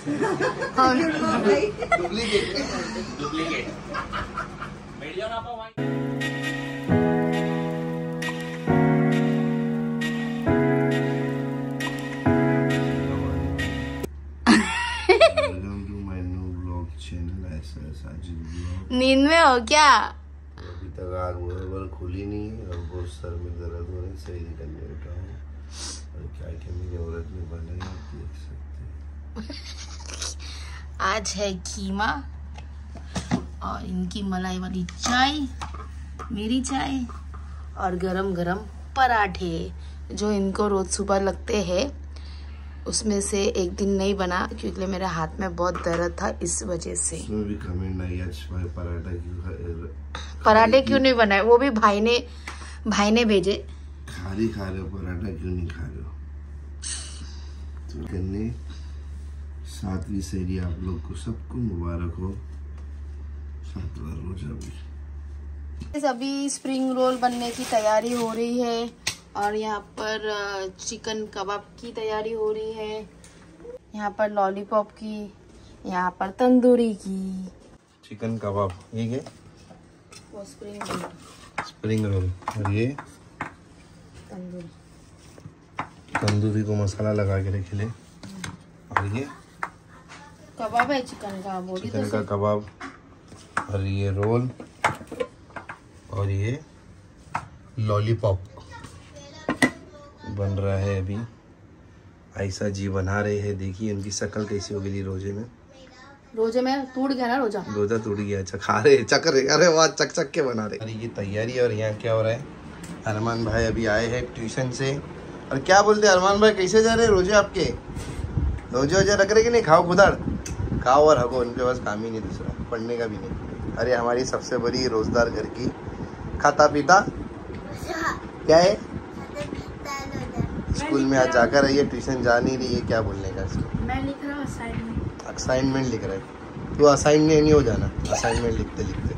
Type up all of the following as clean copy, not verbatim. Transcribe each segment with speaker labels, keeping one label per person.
Speaker 1: नींद में हो क्या?
Speaker 2: अभी तक आग बराबर खुली नहीं है और बहुत सर में दर्द हो रहा है, सही करने उठा हूँ और क्या क्या मेरी औरत में बना है आप देख सकते हैं।
Speaker 1: आज है कीमा और इनकी मलाई वाली चाय, मेरी चाय और गरम गरम पराठे जो इनको रोज सुबह लगते हैं। उसमें से एक दिन नहीं बना क्योंकि मेरे हाथ में बहुत दर्द था, इस वजह से।
Speaker 2: उसमें भी कमेंट नहीं आज
Speaker 1: पराठे क्यों नहीं बनाए, वो भी भाई ने भेजे।
Speaker 2: खाली खा रहे हो पराठा, क्यों नहीं खा रहे हो? तो करने 7वीं सेरी आप लोग को सबको मुबारक हो, 7वां रोजा भी।
Speaker 1: अभी स्प्रिंग रोल बनने की तैयारी हो रही है और यहाँ पर चिकन कबाब की तैयारी हो रही है, यहाँ पर लॉलीपॉप की, यहाँ पर तंदूरी की।
Speaker 2: चिकन कबाब, ये क्या?
Speaker 1: वो
Speaker 2: स्प्रिंग रोल और ये तंदूरी को मसाला लगा के रखे ले। और ये
Speaker 1: कबाब है चिकन का,
Speaker 2: चिकन का कबाब और ये रोल और ये लॉलीपॉप बन रहा है। अभी आयशा जी बना रहे हैं, देखिए उनकी शक्ल कैसी हो गई रोजे में टूट गया ना, रोजा टूट गया। अच्छा खा रहे, चक रहे, अरे वाह, चक के बना रहे। अरे ये तैयारी। और यहाँ क्या हो रहा है, अरमान भाई अभी आए हैं ट्यूशन से। और क्या बोलते हैं अरमान भाई, कैसे जा रहे हैं रोजे आपके? रोजे रख रहे कि नहीं? खाओ खुदाड़, खाओ और हगो, उनके पास काम ही नहीं दूसरा, पढ़ने का भी नहीं। अरे हमारी सबसे बड़ी रोजदार घर की खाता पीता क्या है? स्कूल में आज जाकर रही है, ट्यूशन जा नहीं रही है, क्या बोलने का इसको?
Speaker 1: मैं लिख रहा हूँ
Speaker 2: असाइनमेंट लिख रहा है। तू असाइनमेंट नहीं हो जाना, असाइनमेंट लिखते लिखते।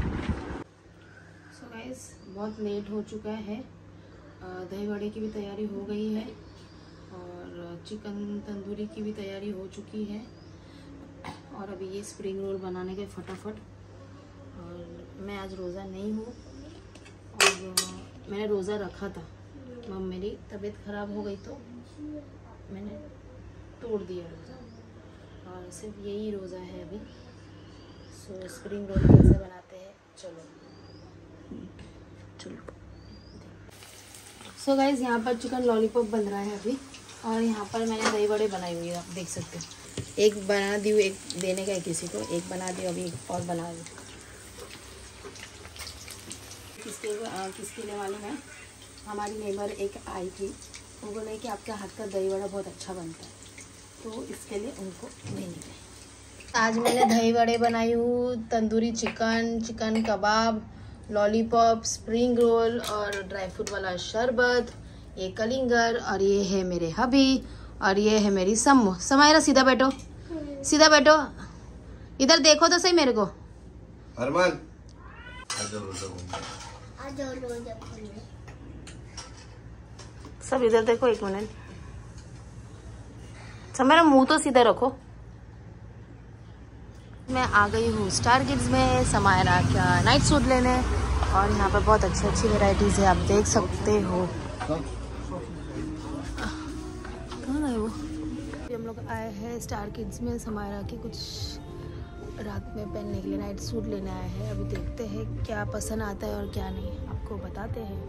Speaker 1: सो गाइस बहुत लेट हो चुका है, दही वड़े की भी तैयारी हो गई है और चिकन तंदूरी की भी तैयारी हो चुकी है और अभी ये स्प्रिंग रोल बनाने के फटाफट। और मैं आज रोज़ा नहीं हूँ और मैंने रोज़ा रखा था, मेरी तबीयत ख़राब हो गई तो मैंने तोड़ दिया रोज़ा और सिर्फ यही रोज़ा है अभी। सो स्प्रिंग रोल कैसे बनाते हैं चलो। सो गाइस यहाँ पर चिकन लॉलीपॉप बन रहा है अभी और यहाँ पर मैंने दही बड़े बनाई हुई है, आप देख सकते हो। एक बना दी हूँ, एक देने का है किसी को, एक बना दी, अभी एक और बना दी। किसके लिए मालूम है, हमारी नेबर एक आई थी, वो बोले कि आपके हाथ का दही बड़ा बहुत अच्छा बनता है, तो इसके लिए उनको देने गए। आज मैंने दही बड़े बनाई हूँ, tandoori chicken kebab, lollipop, spring roll और ड्राई फ्रूट वाला शरबत, ये कलिंगर और ये है मेरे हबी और ये है मेरी सम्मू। समायरा सीधा बैठो, सीधा बैठो, इधर देखो तो सही मेरे को।
Speaker 2: अरमान
Speaker 1: सब इधर देखो, एक मिनट। मेरा मुंह तो सीधा रखो। मैं आ गई हूँ स्टार किड्स में समायरा का नाइट सूट लेने और यहाँ पर बहुत अच्छी वैरायटीज है, आप देख सकते हो। कहाँ गए वो? हम लोग आए हैं स्टार किड्स में समायरा की कुछ रात में पहनने के लिए नाइट सूट लेने आए हैं। अभी देखते हैं क्या पसंद आता है और क्या नहीं, आपको बताते हैं।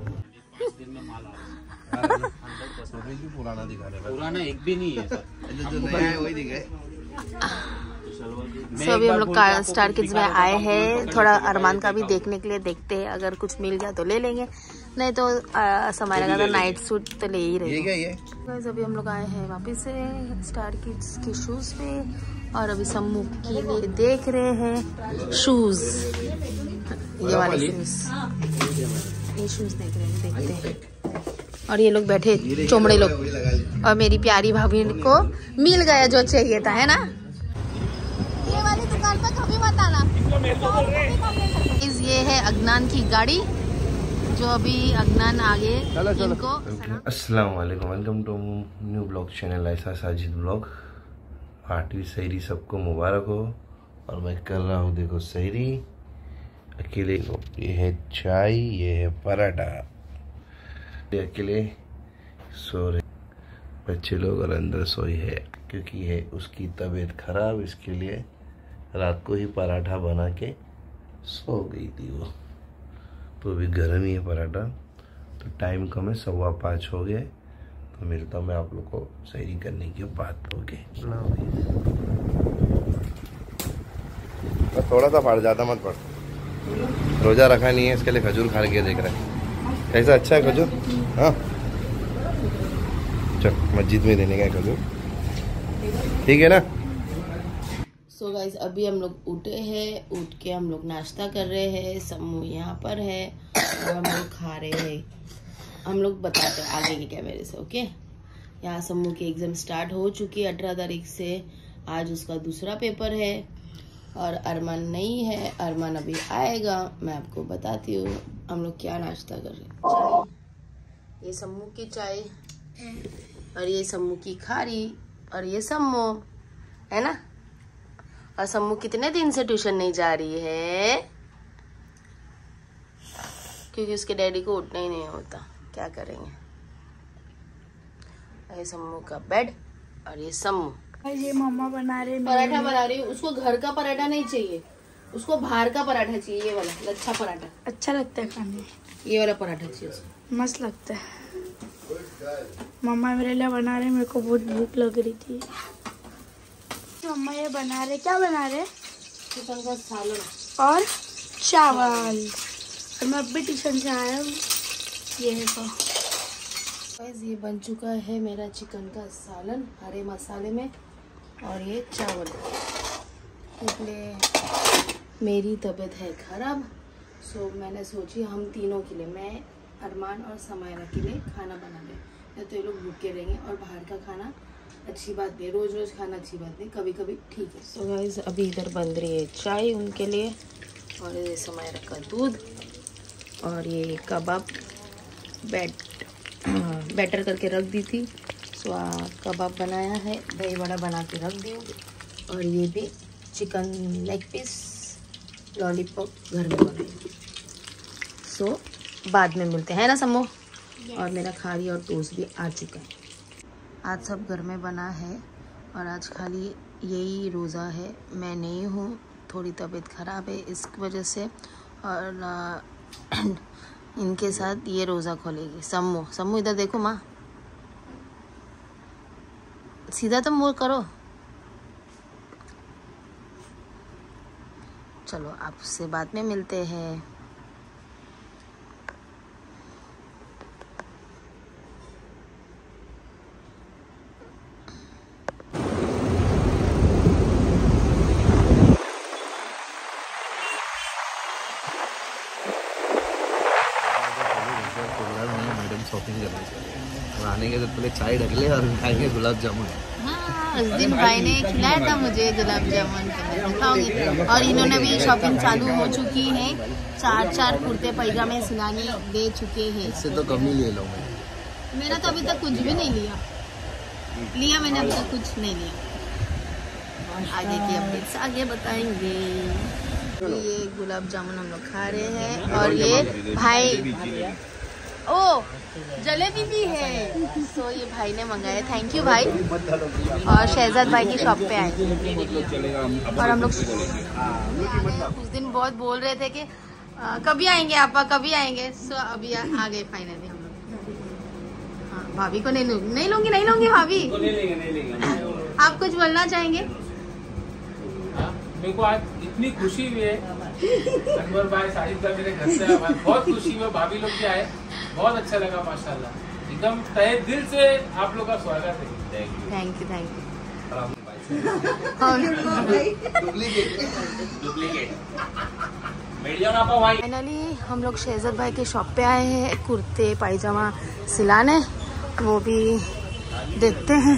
Speaker 2: पुराना दिखा रहे,
Speaker 3: पुराना एक भी नहीं है सर,
Speaker 2: जो नया है वही दिखाए।
Speaker 1: सो अभी हम लोग स्टार किड्स में आए हैं, थोड़ा अरमान का भी देखने के लिए, देखते हैं अगर कुछ मिल गया तो ले लेंगे, नहीं तो समायरा का नाइट सूट तो ले ही रहेंगे। अभी हम लोग आए हैं वापस से स्टार किड्स के शूज पे और अभी सम्मू के लिए देख रहे हैं शूज, ये वाले शूज, ये शूज देख रहे हैं, देखते हैं। और ये लोग बैठे चोमड़े लोग, और मेरी प्यारी भाभी को मिल गया जो चाहिए था, है ना? ये वाली दुकान पर कभी मत आना। ये है अगनान की गाड़ी जो अभी अगनान आगे इनको।
Speaker 2: अस्सलाम वालेकुम, welcome to new blog channel Ayesha Sajid blog. 8वीं सहरी सबको मुबारक हो। और मैं कर रहा हूँ देखो सहरी अकेले। ये है चाय, ये है पराठा। ये अकेले सो रहे, बच्चे लोग और अंदर सोई है क्योंकि है उसकी तबीयत खराब, इसके लिए रात को ही पराठा बना के सो गई थी वो। तो अभी गर्म ही है पराठा। तो टाइम कम है, 5:15 हो गए। तो मिलता हूँ मैं आप लोग को सहरी करने की बात हो गई। थोड़ा सा फाड़, ज़्यादा मत पड़। रोजा रखा नहीं है इसके लिए खजूर खा के देख रहे हैं कैसा अच्छा है खजूर। हाँ चल मस्जिद में देने का खजूर, ठीक है ना।
Speaker 1: सो गाइस अभी हम लोग उठे हैं, उठ के हम लोग नाश्ता कर रहे हैं। सम्मू यहाँ पर है और हम लोग खा रहे हैं। हम लोग बताते हैं आगे के कैमरे से, ओके। यहाँ सम्मू की एग्जाम स्टार्ट हो चुकी है 18 तारीख से। आज उसका दूसरा पेपर है और अरमान नहीं है, अरमान अभी आएगा। मैं आपको बताती हूँ हम लोग क्या नाश्ता कर रहे हैं। चाय, ये सम्मू की चाय और ये सम्मू की खारी और ये सम्मू है ना। और सम्मू कितने दिन से ट्यूशन नहीं जा रही है क्योंकि उसके डैडी को उठना ही नहीं होता। क्या करेंगे। ये सम्मू का बेड और ये सम्मू।
Speaker 3: ये मम्मा बना रहे
Speaker 1: पराठा बना रही हूँ। उसको घर का पराठा नहीं चाहिए, उसको बाहर का पराठा चाहिए। ये वाला लच्छा पराठा
Speaker 3: अच्छा लगता है खाने में।
Speaker 1: ये वाला पराठा चाहिए उसको,
Speaker 3: मस्त लगता है। मम्मा मेरे लिए बना रहे, मेरे को बहुत भूख लग रही थी। मम्मा ये बना रहे, क्या बना रहे?
Speaker 1: चिकन का सालन
Speaker 3: और चावल। और मैं अभी ट्यूशन से आया हूँ। ये है
Speaker 1: ये बन चुका है मेरा चिकन का सालन हरे मसाले में और ये चावल। इसलिए मेरी तबीयत है ख़राब, सो मैंने सोची हम तीनों के लिए, मैं अरमान और समायरा के लिए खाना बना लें। नहीं तो ये लोग भूखे रहेंगे और बाहर का खाना अच्छी बात नहीं, रोज़ रोज़ खाना अच्छी बात नहीं, कभी कभी ठीक है। सो गाइस अभी इधर बन रही है चाय उनके लिए और ये समायरा का दूध और ये कबाब बैटर करके रख दी थी। सो कबाब बनाया है, दही वड़ा बना के रख दी और ये भी चिकन लेग पीस लॉलीपॉप घर में बनाई। सो बाद में मिलते हैं ना सम्मू। और मेरा खारी और टोस्ट भी आ चुका है। आज सब घर में बना है और आज खाली यही रोज़ा है। मैं नहीं हूँ, थोड़ी तबीयत ख़राब है इस वजह से। और इनके साथ ये रोज़ा खोलेगी सम्मू। सम्मू इधर देखो माँ, सीधा तो मुँह करो। चलो आपसे बाद में मिलते हैं।
Speaker 2: आने के पहले चाय ढक ले और खाएंगे गुलाब जामुन।
Speaker 1: हाँ, उस दिन भाई ने खिलाया था मुझे गुलाब जामुन, खाऊंगी। और इन्होंने भी शॉपिंग चालू हो चुकी है। 4 कुर्ते पैजामे सिलाने दे चुके हैं।
Speaker 2: इससे तो कम ही ले लो।
Speaker 1: मेरा तो अभी तक कुछ भी नहीं लिया मैंने अभी तक कुछ नहीं लिया। आगे की अपडेट्स आगे बताएंगे। ये गुलाब जामुन हम लोग खा रहे हैं और ये भाई ओ जलेबी भी है। सो ये भाई ने मंगाया, थैंक यू भाई। और शहजाद भाई की शॉप पे आए और हम लोग उस दिन बहुत बोल रहे थे कि कभी आएंगे आपा, कभी आएंगे। सो अभी आ गए फाइनली हम लोग। हाँ, भाभी को नहीं लूंगी भाभी। आप कुछ बोलना चाहेंगे?
Speaker 4: मेरे को आज इतनी खुशी हुई है, अनवर भाई साहिब का मेरे घर से बहुत खुशी हुई। भाभी लोग भी आए, बहुत अच्छा लगा माशाल्लाह। एकदम तहे दिल से आप लोग का स्वागत है।
Speaker 1: थैंक यू फाइनली हम लोग शहजाद भाई के शॉप पे आए हैं कुर्ते पायजामा सिलाने, वो भी देखते हैं।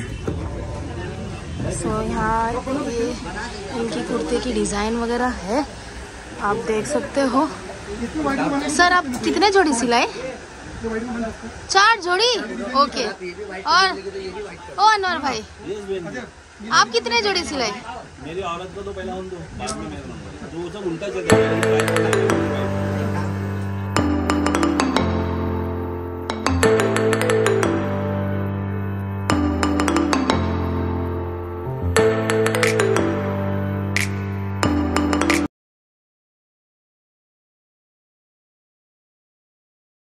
Speaker 1: सो यहाँ ये इनकी कुर्ते की डिज़ाइन वगैरह है, आप देख सकते हो। सर आप कितने जोड़ी सिलाए? 4 जोड़ी, ओके। और ओ अनवर भाई आप कितने जोड़े सिलाई?
Speaker 5: मेरी औरत को तो पहला उन दो, बाद में मेरा नंबर। जो सब उल्टा चल रहा है